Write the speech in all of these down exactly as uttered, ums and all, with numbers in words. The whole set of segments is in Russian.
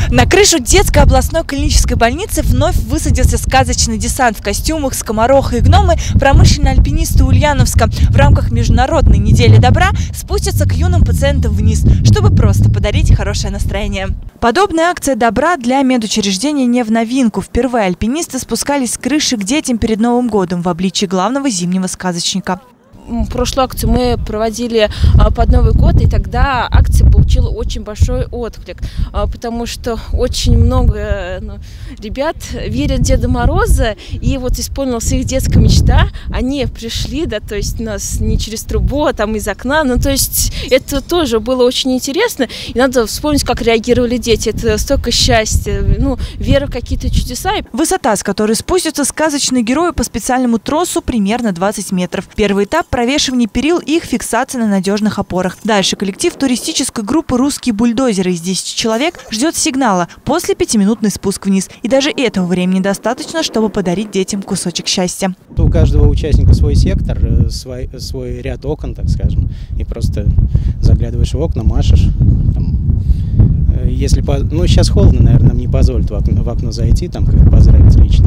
На крышу детской областной клинической больницы вновь высадился сказочный десант в костюмах, скоморохи и гномы. Промышленные альпинисты Ульяновска в рамках Международной недели добра спустятся к юным пациентам вниз, чтобы просто подарить хорошее настроение. Подобная акция добра для медучреждения не в новинку. Впервые альпинисты спускались с крыши к детям перед Новым годом в обличии главного зимнего сказочника. Прошлую акцию мы проводили под Новый год, и тогда акция получила очень большой отклик, потому что очень много ну, ребят верят в Деда Мороза, и вот исполнилась их детская мечта. Они пришли, да, то есть нас не через трубу, а там из окна, ну то есть это тоже было очень интересно, и надо вспомнить, как реагировали дети. Это столько счастья, ну, вера в какие-то чудеса. Высота, с которой спустятся сказочные герои по специальному тросу, примерно двадцать метров. Первый этап – провешивание перил и их фиксация на надежных опорах. Дальше коллектив туристической группы «Русские бульдозеры» из десяти человек ждет сигнала после пятиминутный спуск вниз. И даже этого времени достаточно, чтобы подарить детям кусочек счастья. У каждого участника свой сектор, свой, свой ряд окон, так скажем. И просто заглядываешь в окна, машешь. Там, если по... Ну, сейчас холодно, наверное, нам не позволит в окно, в окно зайти, там как поздравить лично.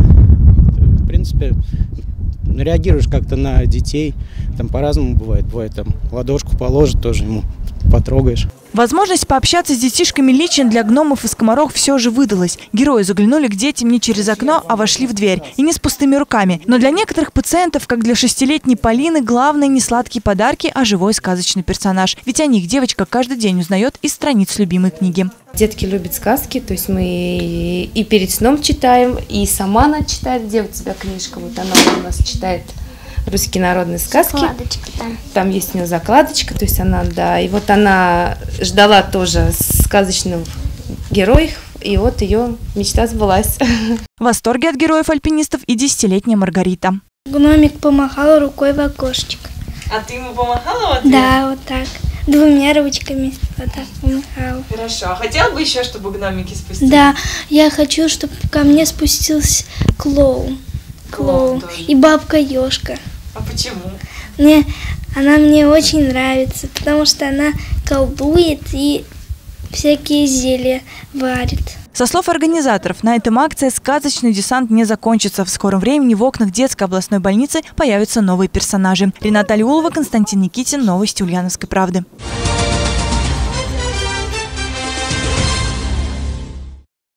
В принципе, реагируешь как-то на детей, там по-разному бывает, бывает там ладошку положит, тоже ему потрогаешь. Возможность пообщаться с детишками лично для гномов и скоморох все же выдалась. Герои заглянули к детям не через окно, а вошли в дверь. И не с пустыми руками. Но для некоторых пациентов, как для шестилетней Полины, главное не сладкие подарки, а живой сказочный персонаж. Ведь о них девочка каждый день узнает из страниц любимой книги. Детки любят сказки, то есть мы и перед сном читаем, и сама она читает. Где у тебя книжка? Вот она у нас читает русские народные сказки. Закладочка, да. Там есть у нее закладочка, то есть она, да. И вот она ждала тоже сказочных героев, и вот ее мечта сбылась. В восторге от героев-альпинистов и десятилетняя Маргарита. Гномик помахал рукой в окошечко. А ты ему помахала в ответ? Да, вот так. Двумя ручками вот так помахал. Хорошо. А хотел бы еще, чтобы гномики спустились? Да, я хочу, чтобы ко мне спустился клоун. Клоун. Клоун И бабка Ёшка. А почему? Мне, она мне очень нравится, потому что она колдует и всякие зелья варит. Со слов организаторов, на этом акция «Сказочный десант» не закончится. В скором времени в окнах детской областной больницы появятся новые персонажи. Рената Алиулова, Константин Никитин. Новости Ульяновской правды.